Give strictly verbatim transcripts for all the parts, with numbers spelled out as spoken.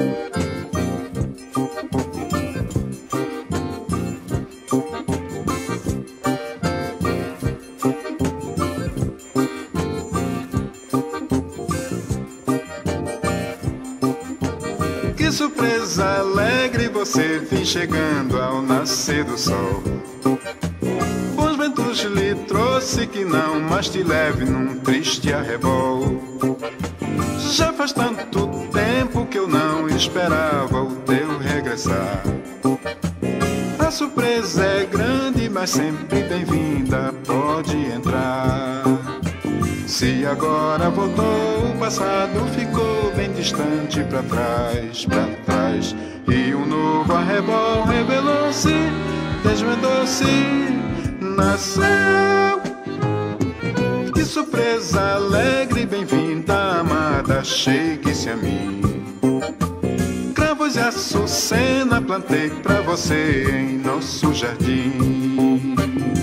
Que surpresa alegre você vem chegando ao nascer do sol. Bons ventos lhe trouxe que não mais te leve num triste arrebol. Já faz tanto tempo que eu não esperava o teu regressar. A surpresa é grande, mas sempre bem-vinda, pode entrar. Se agora voltou, o passado ficou bem distante pra trás, pra trás. E um novo arrebol revelou-se, desvendou-se, nasceu. Que surpresa alegre, bem-vinda, amada, chegue-se a mim. Cravos e açucena plantei pra você em nosso jardim.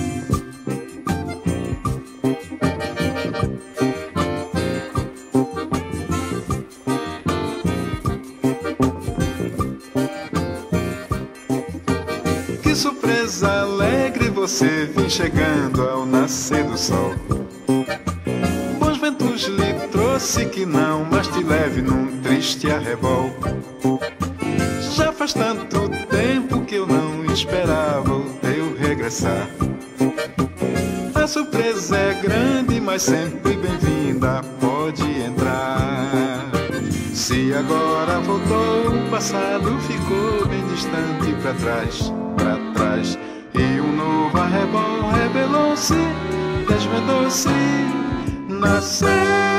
Que surpresa alegre você vem chegando ao nascer do sol. Bons ventos lhe trouxe que não mais te leve num triste arrebol. Já faz tanto tempo que eu não esperava o teu regressar. A surpresa é grande, mas sempre bem-vinda, pode entrar. Se agora voltou, o passado ficou bem distante pra trás, pra trás. E um novo arrebol revelou-se, desvendou-se, nasceu.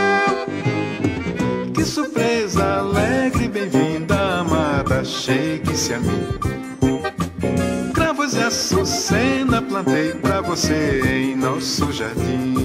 Que surpresa alegre, bem-vinda, amada, chegue-se a mim. Cravos e açucena plantei pra você em nosso jardim.